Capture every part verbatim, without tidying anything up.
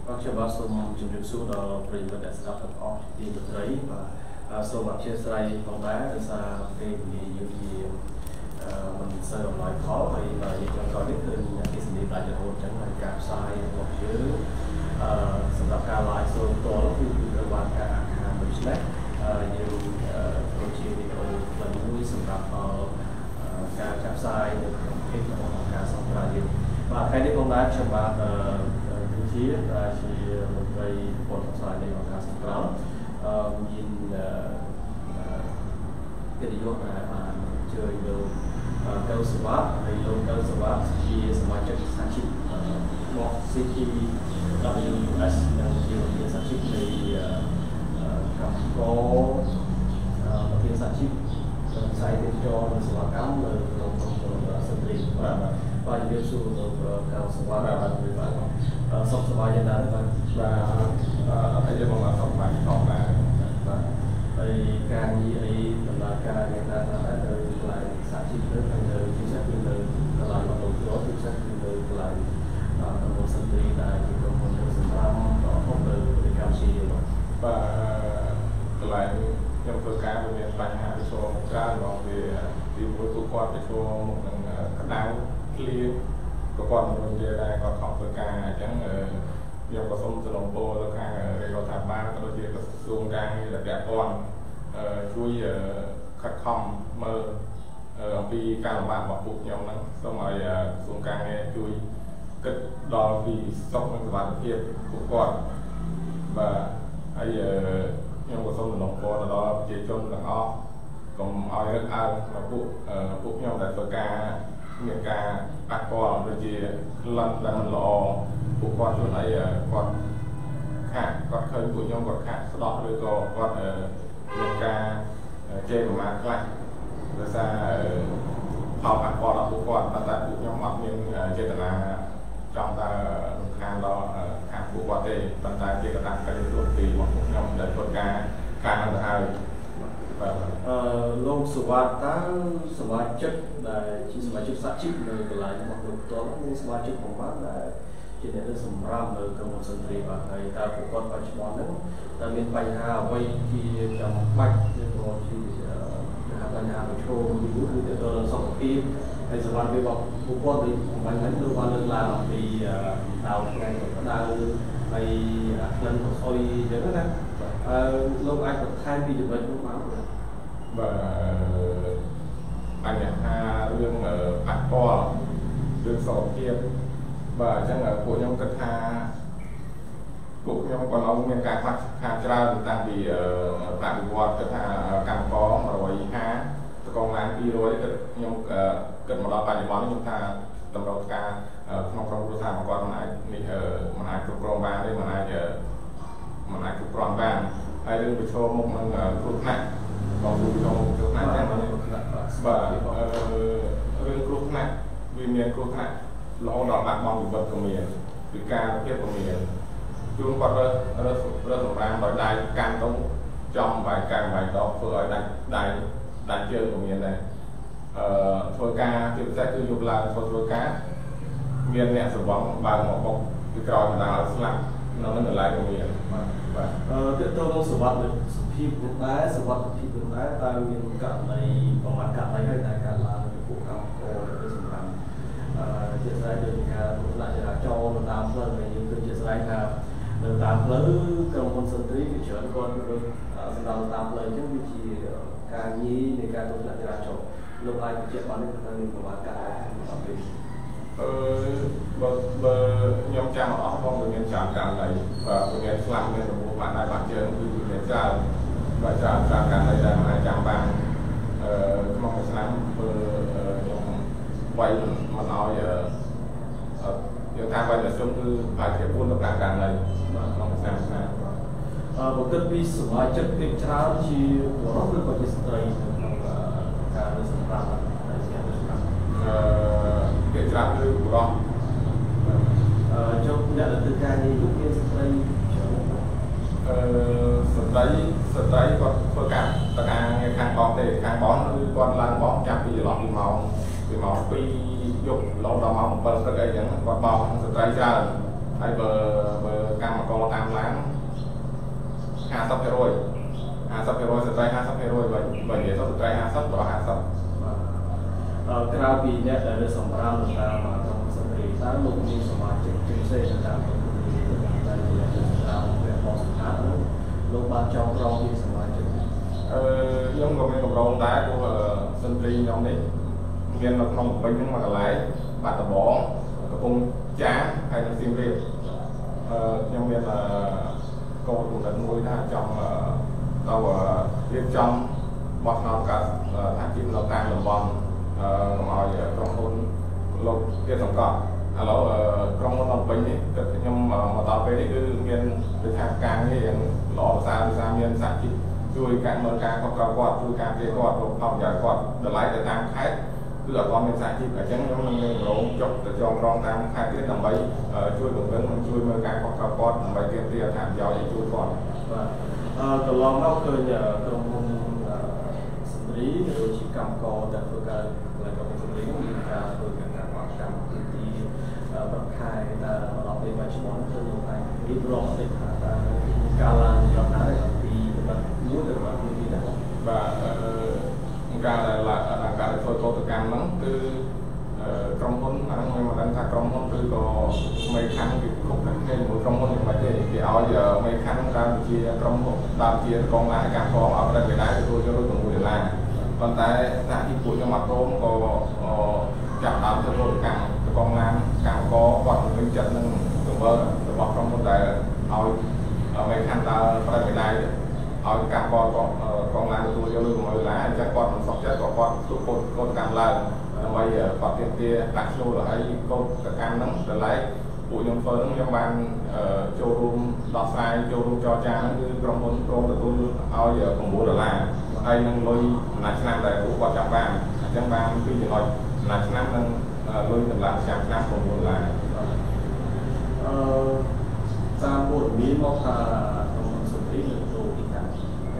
Bác cho bác xong chụp chụp xuống đó bởi vì đã sắp tập óc đi được đấy và xong bác chia sẻ bóng đá để xa cái những gì mình sẽ đồng loại khó vì là những trong có biết hơn cái sự đi tại giờ hôn chẳng là cạp sai một chữ sắp đặt ca lại xong tôi lúc như cơ quan cả hàng mình sẽ nhiều câu chuyện thì tôi lần vui sắp đặt ca cạp sai được kết trong một ca xong ra nhiều và cái đấy bóng đá cho bác thứ chí là chỉ một cây bột xoài đây bằng ca xong đó nhìn cái điều là chơi đồ câu số ba hay luôn câu số ba chỉ là chất sản xuất một city W S đang nhiều những sản xuất này cầm có một cái sản xuất sai đến cho một số cám là trong trong sân đi và và những số được câu số ba là người bạn song số ba nhân đại và bây giờ còn là song ba còn là thì càng như ấy là càng người ta đã đời lại sản xuất đến thành đời chính xác như đời lại một đầu gió chính xác như đời lại một sân đi là chỉ có một số sản phẩm đó không được để cao xì và lại trong cơ cá của miền Bắc Hà số ra còn về thì với tụ quan về số một cái đảo clear có còn mình về đây còn không cơ cá chẳng giờ có sông sông Đồng Pô là cái cái có tháp ba có đôi khi có xuông trang là đẹp toàn chui khắc không mơ vì càng làm bạn một buộc nhóm nắng xong rồi xuông trang nghe chui cất đo vì sông những bạn kia cũng còn và bây giờ nhóm của sông Đồng Pô là đó chỉ trong là o còn oi rất ăn là buộc buộc nhóm tại phở ca miệng ca bạc còn rồi chỉ lần là mình lò buộc con chỗ này còn khác còn khơi của nhóm còn khác sau đó rồi có còn miệng ca trên mà khác rồi xa họ bạc còn là buộc con và tại buộc nhóm mặt miệng trên là trong ta khang đó khác buộc qua đây và tại kia có tăng cái lượng tùy một nhóm để con ca khang là hai lâu số ba ta số ba chất là chỉ số ba chất sát chip nơi cái lại một lúc đó nhưng số ba chất của bác là chỉ để được sầm ram nơi trong một sân thi và người ta cũng còn phải chọn nữa ta miền Tây Hà quay thì trong bách nhưng mà thì Hà Tây Hà một show thì cũngคือตัวเราสองทีมในสวรรค์ไปบอกบุคคลที่วันนั้นดูวันนั้นลาวที่ดาวไงก็ดาวไปนั่นคอยเดี๋ยวนั้นโลกไอ้กับไทยที่จะเป็นผู้มา và anh ha lương ở bạc co lương sổ kia và chẳng là của nhóm cất ha của nhóm còn ông nhân cả phát ha ra đang bị tạm bị quạt cất ha càng có mà rồi ha còn làm đi rồi cất nhóm cất một đó bài món chúng ta tầm đầu ca không trong đôi thang mà còn lại mình ở mà ai chụp rong ba đây mà ai giờ mà ai chụp rong ba ai đừng bị cho một mình chụp nặng còn dù trong chụp nặng và riêng chụp nặng vì miền chụp nặng lo đỏ bạc bong vật của miền vì ca tiếp của miền chúng còn rất rất rất rộng ràng bởi đài càng tông trong vài càng vài đó vừa đài đài đài chơi của miền này phơi ca thì sẽ cứ dùng là phơi phơi cá miền này sử bóng bằng một bọc cái còi mà đào lặng nó mới lại của miền và tiếp theo nó sử dụng được phim cũng đá sử dụng phim cũng đá ta miền cả này còn mặt cả này hay là cả là của các cô để sử dụng chia sẻ được cũng lại là cho nó làm hơn về những cái chia sẻ là được làm lớn trong con sân trí cái chuyện con được đầu làm lời chứ vì chỉ càng nhí để càng tốt lại là cho lúc ai cũng chuyện bán được thân của bạn cả bờ bờ nhóm cha mà họ không được nhân chạm càng này và người nghe làm nên là một bạn này bạn chơi cũng như người cha và cha cha càng này là hai trăm bạn mong một năm nhóm quay mà nói những tham quan là chung cư phải thể buôn được càng càng này mong một năm một cái ví dụ mà chất cái cháo chỉ của nó được có cái stray cả cái sản phẩm này sẽ được cái cháo như của nó trong nhận là từ ca như lúc kia stray stray stray còn có cả tất cả nghe khang bón để khang bón còn lan bón chạm bị lọt bị màu bị màu bị dục lâu đầu màu một phần cái ấy chẳng còn bò stray ra ហើយបើបើកម្មករតាមឡានห้าสิบភាគរយห้าสิบភាគរយស្ត្រីห้าสิบភាគរយវិញបើនិយាយទៅស្ត្រីห้าสิบប្រុសห้าสิบអឺក្រៅពីអ្នកដែលសម្រាប់តាមក្រុមស្ត្រីតើលោកមានសមាជិកជាពិសេសតាមក្រុមស្ត្រីដែលតាមព្រះបោះស្ថានលោកបានចងក្រងពីសមាជិកអឺខ្ញុំក៏មានកម្រងដែរព្រោះស្ត្រីខ្ញុំនេះមាននៅក្នុងពេញហ្នឹងមួយកន្លែងបាត់ដំបងកំពង់ចាមហើយនៅសៀមរាបអឺខ្ញុំមានកូនកំណត់មួយថាចង់ទៅរៀបចំបោះឆ្នោតកាត់ថាជានៅតាមតំបន់អឺឲ្យក្រុមហ៊ុនលោកទៀតសង្កត់ឥឡូវក្រុមហ៊ុននៅពេញនេះខ្ញុំមកដល់ពេលនេះគឺមានវិធានការងារយ៉ាងល្អប្រសើរដោយសារមានសហជីពជួយការមើលការគ្រប់គ្រងគាត់ជួយការពារគាត់រកផលប្រយោជន៍គាត់តម្លៃទៅតាមខេត្តគឺអត់បានមានសហជីពអញ្ចឹងខ្ញុំនឹងមានរងចុះទៅចងក្រងតាមខេត្តទៀតដើម្បីជួយពង្រឹងនិងជួយមើលការគ្រប់គ្រងគាត់ដើម្បីទាមទារអត្ថប្រយោជន៍ឲ្យជួយគាត់បាទអឺកន្លងមកឃើញក្រុមហ៊ុនស្ត្រីឬជាកម្មករដែលធ្វើការនៅក្នុងស្ត្រីមានការធ្វើការកម្មកម្មទីប្រខែដែលដល់ពេលមកឆ្នាំគឺលោកឯងរៀបរាប់ទៅថាការឡើងយកដែរពីបាទមួយទៅបាទពីនេះដែរបាទអឺការដែលឡើងការធ្វើកោតកម្មហ្នឹងគឺក្រុមហ៊ុនអាហ្នឹងមិនដឹងថាក្រុមហ៊ុនឬក៏មេខណ្ឌគេគ្រប់គ្នាជាមួយក្រុមហ៊ុនមិនទេគេឲ្យមេខណ្ឌតាមជាក្រុមហ៊ុនតាមជាកងឡានកម្មផងឲ្យតែគេដែរទទួលយកទៅមួយដុល្លារប៉ុន្តែសហជីពពួកខ្ញុំអត់ព្រមក៏ចាប់ដើមធ្វើកកម្មកងឡានកម្មករគាត់ពេញចិត្តនឹងទង្វើរបស់ក្រុមហ៊ុនដែលឲ្យមេខណ្ឌដើរប្រតិបត្តិឲ្យកម្មករគាត់កងឡានទទួលយកលុយមួយដុល្លារអញ្ចឹងគាត់មិនសក់ចិត្តក៏គាត់ទទួលកូនកម្មឡើងដើម្បីគាត់ទាមទារដាក់ឈ្មោះហើយកូនកម្មហ្នឹងតម្លៃពួកខ្ញុំធ្វើហ្នឹងខ្ញុំបានចូលរួមដោះស្រាយចូលរួមចរចាហ្នឹងគឺក្រុមហ៊ុនព្រមទទួលឲ្យ៩ដុល្លារហើយនឹងលុយចំណាយឆ្នាំដែលពួកគាត់ចាំបានអញ្ចឹងបានពីចំណុចចំណាយឆ្នាំនិងលុយតម្លៃចាំឆ្នាំ៩ដុល្លារអឺតាមព័ត៌មានមកថាក្រុមហ៊ុនសុទ្រីលើកដូរពីកម្ម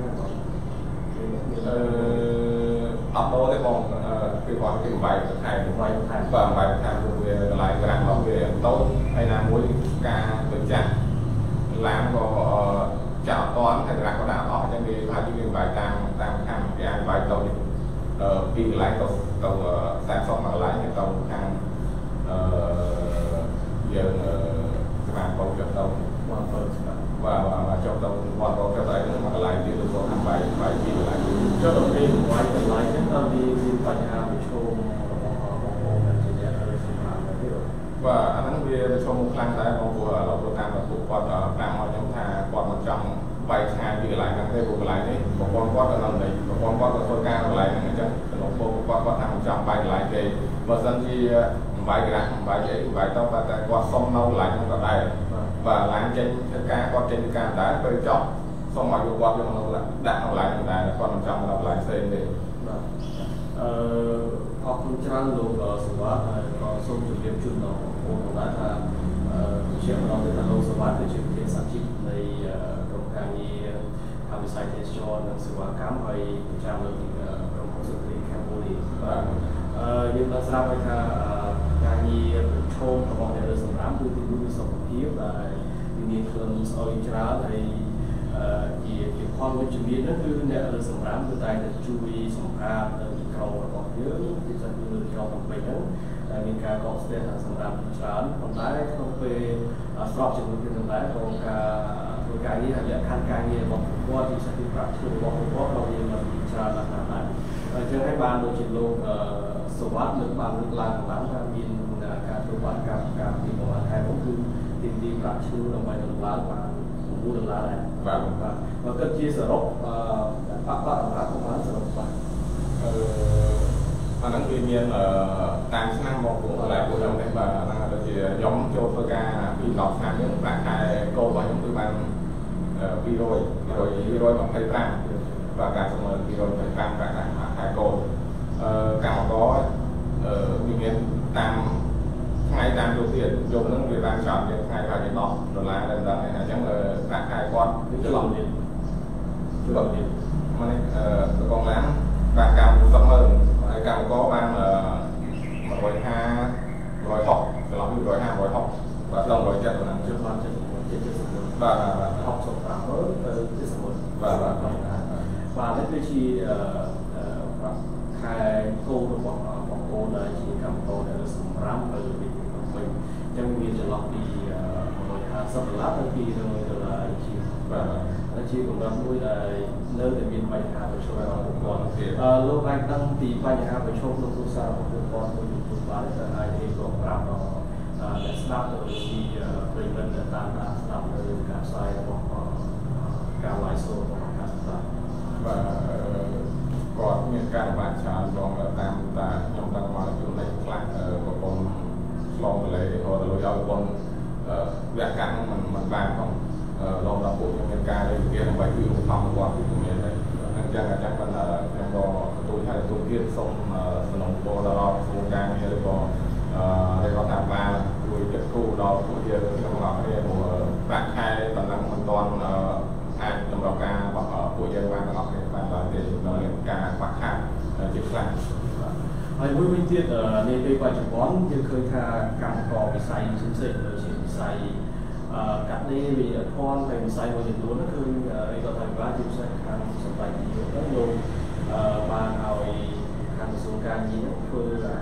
អឺអត់ដូរទេបងគឺគាត់គេបាយខែបាយខែបាទបាយខែវាកន្លែងក្រាំងរបស់វាតូចហើយណាមួយការទៅចាក់ឡានក៏ចាក់អត់តាន់តែក្រាំងក៏ដាក់អស់អញ្ចឹងគេថាគេបាយតាមតាមខាងគេអាចបាយតូចអឺពីកន្លែងទៅទៅសាកសក់មួយកន្លែងទៅខាងអឺយើងស្មានបោកចុះទៅបាទទៅស្មានបាទបាទចុះទៅវត្តរកទៅឯមួយកន្លែងទៀតទៅខាងបាយបាយពីកន្លែងចុះទៅពេលបាយកន្លែងហ្នឹងតើមានបញ្ហាប្រឈមរបស់បងប្អូនដែលជាអ្នករស់សម្រាប់ទេបាទអាហ្នឹងវាប្រឈមខ្លាំងដែរបងប្អូនเราទៅតាមពួកគាត់តាមមកខ្ញុំថាគាត់មិនចង់បាយឆ្ងាយពីកន្លែងហ្នឹងទេព្រោះកន្លែងនេះប្រព័ន្ធគាត់នៅនៅប្រព័ន្ធគាត់ក៏ធ្វើការកន្លែងហ្នឹងអញ្ចឹងក្នុងពួកគាត់គាត់ថាមិនចង់បាយកន្លែងគេបើសិនជាបាយក្រាស់បាយអីបាយទៅតែគាត់សុំនៅកន្លែងហ្នឹងក៏ដែរបាទកន្លែងចេញធ្វើការគាត់ចេញពីការដែរពេលចប់សុំឲ្យយកគាត់យកនៅដាក់នៅកន្លែងហ្នឹងដែរគាត់មិនចង់នៅកន្លែងផ្សេងទេបាទអឺអរគុណច្រើនលោកសុវត្ថិហើយក៏សូមជម្រាបជូនដល់បងប្អូនដែរថាអឺជាម្ដងទៅថាលោកសុវត្ថិគឺជាវិធានសហជីពនៃក្រុមការងារខាងវិស័យទេសចរណ៍និងសេវាកម្មហើយប្រចាំនៅទីក្រុមហ៊ុនសុទ្រីកម្ពុជាបាទអឺយើងបានស្រាប់ហើយថាការងារប្រឈមរបស់អ្នកលើសម្រាប់គឺទីមួយសុខភាពដែលមានក្លិនស្អុយច្រើនហើយជាជាផលវិជ្ជមានហ្នឹងគឺអ្នកលើសម្រាប់គឺតែតែជួយសម្រាប់នៅទីក្រុងរបស់យើងពិសេសគឺនៅក្រុងភ្នំពេញហ្នឹងដែលមានការកកស្ទះសម្រាប់ច្រើនប៉ុន្តែក្នុងពេលស្របជាមួយគ្នានឹងដែរក៏ការធ្វើការងារហើយលក្ខខណ្ឌការងាររបស់គាត់ពិសេសគឺប្រាក់ឈ្នួលរបស់គាត់ក៏មានច្រើនណាស់ដែរអញ្ចឹងហើយបានដូចជាលោកសុវត្ថិនឹងបានលើកឡើងឡើងថាមានការធ្វើបាតកម្មការពីប្រមាណខែនោះគឺទីទីប្រាក់ឈ្នួលដើម្បីដំឡើងបាន៩ដុល្លារដែរបាទបាទបើគិតជាសរុបអឺបាក់បាក់បាក់ប្រហែលសរុបបាទអឺអាហ្នឹងវាមានតាមឆ្នាំមកពួកកន្លែងពួកខ្ញុំនេះបាទអាហ្នឹងដូចជាខ្ញុំចូលធ្វើការពីដប់ឆ្នាំនេះប្រាក់ខែកូនរបស់ខ្ញុំគឺបានពីរយ ពីរយ ពីរយម្ភៃប្រាំបាទការស្មើពីរយម្ភៃប្រាំប្រាក់ខែកូនអឺកម្មករអឺវាមានតាមថ្ងៃតាមយកទៀតយកហ្នឹងវាបានចប់ទៀតថ្ងៃប្រហែលជាដប់ដុល្លារដែរដល់អញ្ចឹងប្រាក់ខែគាត់គឺឆ្លងទៀតឆ្លងទៀតមកនេះអឺកងឡានប្រាក់កម្មសក់មើលហើយកម្មករបាន150 160ចន្លោះពី150 160បា và tông rồi chất là chưa bao giờ chết chưa sớm và và học sổ tạo mới từ chết sớm và và và đến cái chi khai cô được bọn bọn cô là chỉ cầm cô để sắm rám từ việc của mình trong việcจะลองดีmột hạt sắp lát đôi khi rồi là chỉ và nó chỉ cũng đã nuôi là nơi để miền Bắc Hà và châu Âu cũng còn lúc anh đang tìm bài Hà và châu Âu cũng sao cũng còn một chút bán là ai thì cũng làm nó để snap rồi thì về bên để tam đã snap rồi cả sai hoặc cả lái số hoặc cả snap và còn những cái bạn chọn còn tam ta trong tăng mà chỗ này khác của con lòng lấy hoặc là lối giao con việc cản mình mình bàn không lòng là của những cái đây kia là bài yêu phòng qua cái của mình đây nên chẳng là chắc là trong đó tôi hay là tôi kia xong nông bộ là lo xong càng hay là có đây có tham gia tôi tiếp thu đó của kia trong đó cái của bạn hai tận năng hoàn toàn ai trong đó ca hoặc của dân ban học cái bạn là để nó lên ca phát hàng trực lại ហើយមួយវិញទៀតនាពេលបច្ចុប្បន្នយើងឃើញថាកម្មករវិស័យផ្សេងៗដូចជាវិស័យកាត់ដេរវិអធនហើយវិស័យមួយចំនួនហ្នឹងគឺរដ្ឋាភិបាលជាពិសេសខាងសម្បត្តិនិយោជន៍លោកបានឲ្យខាងក្រសួងការងារធ្វើ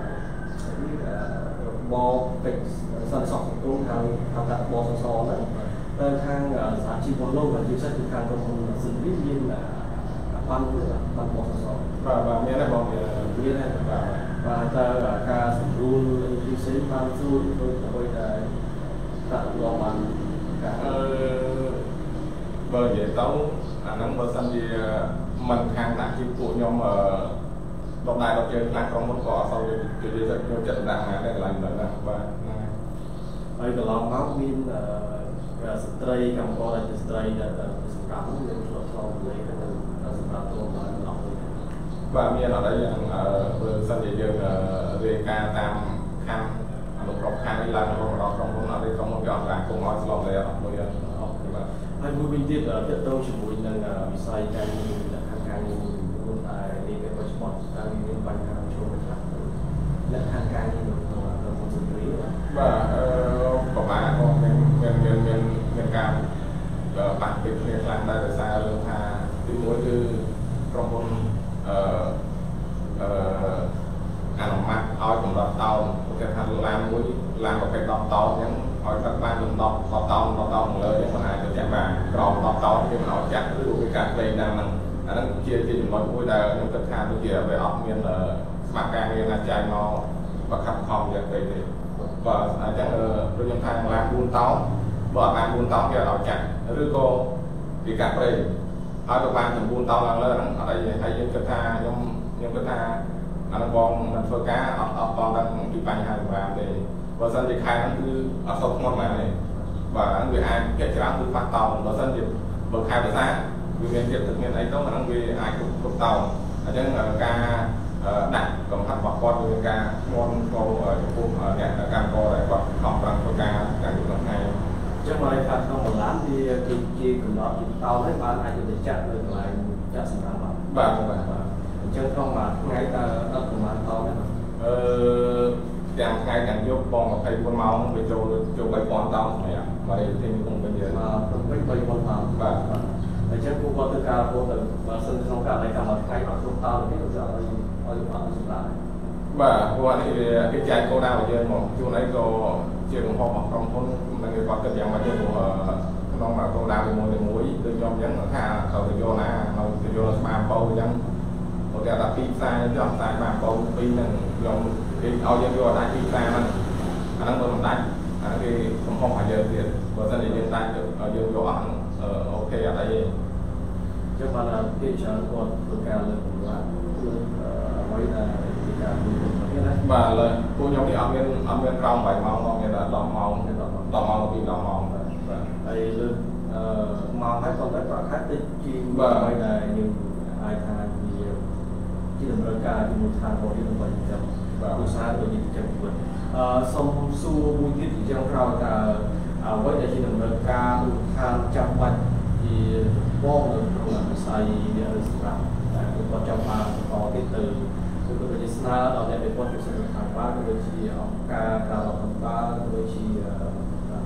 បបពេជ្រសន្តិសុខសង្គមហៅហៅថាបសសហ្នឹងទៅខាងសហជីពរបស់លោកជាពិសេសគឺខាងក្រុមហ៊ុនស៊ិនវីមានបានបានបសសបាទបាទមានដែរបងមានដែរបាទបាទតើការសម្រួលទីផ្សេងបានស្រួលដូចអ្វីដែលតាក់ទងបានការអឺបើនិយាយទៅអាហ្នឹងបើសិនជាមិនខាងដាក់ជាពួកខ្ញុំអឺដល់ដែរដល់ជើងខ្លះក្រុមហ៊ុនក៏អត់សូវជួយចិត្តចូលចិត្តដាក់ណាដែរកន្លែងហ្នឹងណាបាទហើយកន្លងមកមានស្ត្រីកម្មករដែលជាស្ត្រីដែលសម្រាប់យើងឆ្លងឆ្លងលេខទៅសម្រាប់ตัวមកអស់បាទមានអត់ដែរយ៉ាងបើសិនជាយើងរាយការណ៍តាមខាងអនុប្រកខាងនេះឡើងរបស់របស់ក្រុមហ៊ុនអត់ទេក្រុមហ៊ុនវាអត់ការគង់ឲ្យស្លងលេខអត់មួយអត់បាទហើយមួយវិញទៀតទាក់ទងជាមួយនឹងវិស័យការងារខាងការងារមួយតែនេះវាបច្ចុប្បន្នតាមមានបញ្ហាចូលទៅខ្លះលក្ខខណ្ឌការងារនៅក្នុងក្រុមហ៊ុនសន្តិបាទអឺប្រហែលក៏មានមានមានមានមានការបាក់ពីគ្នាខ្លាំងដែរដោយសាររឿងថាទីមួយគឺក្រុមហ៊ុនអឺអឺអនុម័តឲ្យកម្រិតតោនគេថាឡានមួយឡានប្រភេទដប់តោនអញ្ចឹងឲ្យទឹកបានដប់ដប់តោនដប់តោនលើអញ្ចឹងមិនអាចទៅចាក់បានក្រោមដប់តោនគេមិនឲ្យចាក់ឬវាការផ្លេងដល់ហ្នឹងអាហ្នឹងជាជាចំណុចមួយដែលខ្ញុំគិតថាដូចជាវាអត់មានស្មារតីការងារណាចែកមកប្រខំខំយ៉ាងពេកទេបាទអញ្ចឹងដូចខ្ញុំថាឡានបួនតោនបើអត់បានបួនតោនគេអត់ឲ្យចាក់ឬក៏វាការផ្លេងឲ្យទៅបានចំនួនតោនឡើងលើហ្នឹងអត់អីហើយយើងគិតថាខ្ញុំខ្ញុំគិតថាអានឹងបងមិនធ្វើការអត់អត់តដល់ពីបញ្ហាសម្រាប់ទេបើសិនជាខែហ្នឹងគឺអត់សុខធ្ងន់មែនទេបាទហ្នឹងវាអាចគេច្រើនគឺខ្វះតោនបើសិនជាបើខែភាសាវាមានចិត្តទឹកមានអីទៅអាហ្នឹងវាអាចគ្រប់តោនអញ្ចឹងការដាក់កំហិតរបស់គាត់វាការធ្ងន់ក៏ចំពោះអ្នកកម្មករដែលគាត់ខំប្រឹងធ្វើការការយូរថ្ងៃចឹងមកថាក្នុងបន្លានវាគឺជាកំណត់ជាតោនហើយបានអាចទៅចាក់នៅកន្លែងចាក់សម្រាប់បាទបាទអញ្ចឹងក្នុងមួយថ្ងៃតើអត់ប្រហែលតោនទេអឺទាំងថ្ងៃទាំងយប់បងยี่สิบสี่ម៉ោងវាចូលចូលបីពាន់តោនសម្រាប់មកទីនេះខ្ញុំវិញយើងមកបីបីពាន់តោនបាទអញ្ចឹងពួកគាត់ធ្វើការរហូតដល់បើសិនក្នុងករណីកម្មថ្ងៃអត់គ្រប់តោនទេទៅឲ្យឲ្យអត់សម្រាប់បាទព្រោះនេះវាគេចែកគោលដៅឲ្យយើងមកជួនអីក៏ជាកំហុសរបស់ក្រុមហ៊ុននឹងគេគាត់គិតយ៉ាងម៉េចទេព្រោះក្នុងគោលដៅមួយមួយដូចខ្ញុំអញ្ចឹងថាទៅទៅយកណានៅទៅយកស្មារតីអញ្ចឹងមកតែដល់ពីផ្សារខ្ញុំផ្សាយបានបងពីហ្នឹងខ្ញុំគេឲ្យយើងយកដាក់ពីផ្សារហ្នឹងអាហ្នឹងទៅមិនដាច់អាគេកំហុសឲ្យយើងទៀតបើមិនតែយើងដាច់ឲ្យយើងយកអត់អូខេអត់អីទេចឹងបានគេច្រើនគាត់ធ្វើការលើកកម្លាំងគឺអ្វីដែលជាការមួយទៀតណាបាទលើពួកខ្ញុំនេះអត់មានអត់មានក្រោមbảyម៉ោងមកមានតែដប់ម៉ោងដប់ម៉ោងពីដប់ម៉ោងបាទហើយលើអឺមកហើយគាត់តែប្រកាសតិចជាអ្វីដែលយើងអាចថាជាជាដំណើរការជាមូលដ្ឋានរបស់យើងដើម្បីចាំឧស្សាហ៍របស់យើងចាំវិញអឺសូមសួរមួយទៀតអញ្ចឹងក្រោយតើអ្វីដែលជាដំណើរការមូលដ្ឋានចាំបាច់ជាបងនៅក្នុងវិស័យវាសម្រាប់តែគាត់ចង់បានបន្តទៀតទៅគឺគាត់ជាស្នើដល់អ្នកវិព័ន្ធវិស័យខាងបានដូចជាអង្គការការរដ្ឋបាលដូចជា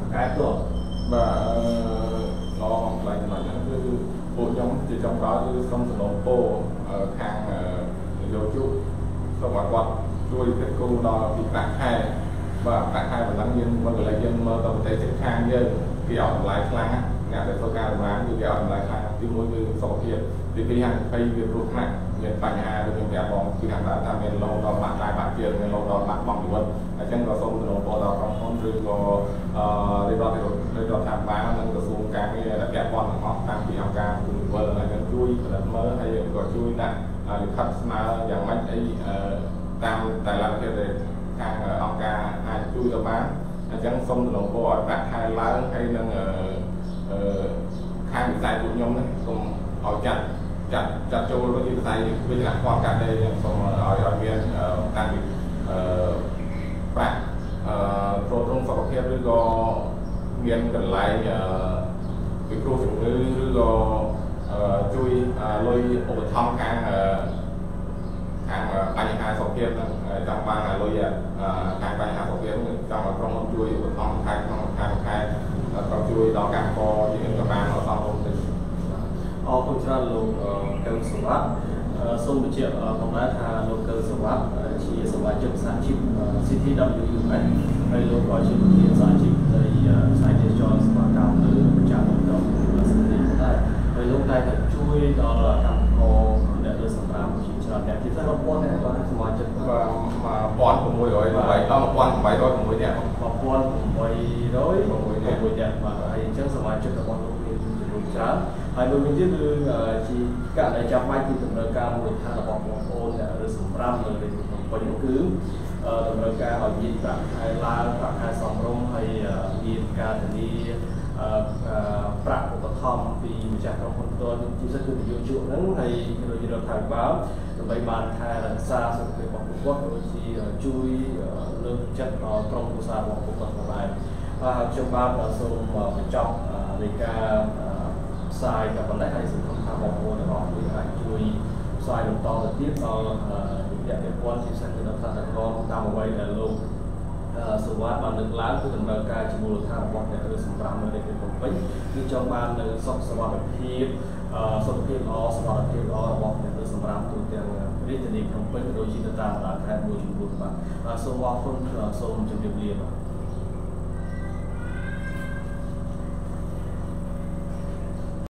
cáiตัว và nó lại nói là bộ nhóm thì trong đó như không thể nói bộ hàng dấu chú xong rồi quạt đuôi cái cô đó bị tạc hai và tạc hai và lắng nhiên và người dân mơ tổng thể sẽ khang dân cái ổn lại kháng nhà để tôi cao mà như cái ổn lại kháng thì mỗi người sổ hiện thì cái hàng phay việc ruột nặng nhận phải nhà được những nhà bóng khi hàng đã tham gia lâu đó bạn trai bạn kia người lâu đó bạn bóng luôn chẳng có xong rồi bộ đó trong con rừng có đi đó thì đi đó tham bá nên có xuống cái là kẹp con họ tăng thì học ca cùng vợ là nhân chui là mơ hay có chui nè được khách mà dạng mấy ấy tam tại làm cái để hàng ông ca hai chui đó bán chẳng xong rồi bộ ở bạc hai lá hay là khai bị sai của nhóm này cùng họ chặt chặt chặt cho nó như sai với là con cả đây xong rồi ở bên tăng bị bạc rồi trong phòng kia rồi có nghiên cần lại cái pro chủ ngữ rồi có chui lôi ô thông hàng hàng bánh hai phòng kia trong ba là lôi hàng bánh hai phòng kia trong trong chui ô thông hai trong hai hai còn chui đó càng có những cái bàn ở sau không họ cũng cho lục cơ sở vát xong một triệu còn đã thà lục cơ sở vát chỉ sở vát chụp sản chip city w này hay lục gọi chụp hiện sản chip đây sản chip cho sở vát cao từ một trăm đồng đồng hay lục này thật chui đó là càng có để được sản phẩm chỉ cho đẹp thì rất là quan này đó là sở vát chụp và mà quan của môi rồi vậy đó mà quan của mấy rồi của môi đẹp và quan của môi rồi của môi đẹp mà hay chắc sở vát chụp là quan của môi trắng hai bên bên dưới chỉ cả đại trong mai thì tầm đời cao một thang là bọc một ôn để được sủng ram rồi thì có những cứ tầm đời cao ở nhìn cả hai la cả hai sòng rong hay nhìn cả thì đi bạc của tập thom vì chặt trong con tôi chỉ rất là nhiều chuyện lắm hay rồi được thải báo rồi mấy bàn hai là xa rồi cái bọc quốc rồi chỉ chui lương chất nó trong của xa bọc của tập này và trong ba là số một trọng để cả saiกับคนไหนให้สิ่งที่ทำบอกว่าเราคุยกันช่วยใส่ลงต่อติดต่ออย่างเดียวกันที่ใส่ในน้ำตาลก็ตามเอาไว้ในโลกสุวัสดิ์บางหนึ่งล้านคือถึงการการจมูกทางบอกเนี่ยคือสำคัญในเรื่องของเป็นคือจงบางในสอบสวัสดิ์ที่สอบที่ล้อสวัสดิ์ที่ล้อบอกเนี่ยคือสำคัญตัวเดียววิธีนี้ของเป็นโดยจิตตามหลักการบูชาบุญมาสวัสดิ์คนสมจุดเดียว